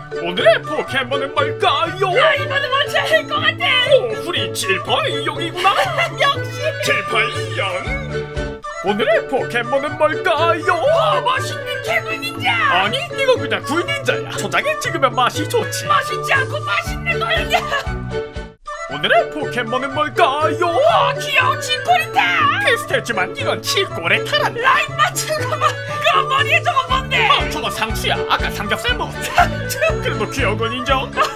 오늘의 포켓몬은 뭘까요? 야, 이번엔 뭔지 알 것 같아. 우리 칠파이용이구나. 역시 칠파이용. 오늘의 포켓몬은 뭘까요? 멋있는 개굴 닌자. 아니 이거 그냥 굴닌자야. 초장에 찍으면 맛이 좋지. 맛있지 않고 맛있는 거였냐? 오늘의 포켓몬은 뭘까요? 귀여운 칠코리타. 비슷했지만 이건 칠꼬레타란. 야, 임마, 잠깐만. 그 머리에 저거 뭔데? 저거 상추야. 아까 삼겹살 먹었지. 그래도 귀여운 건 인정.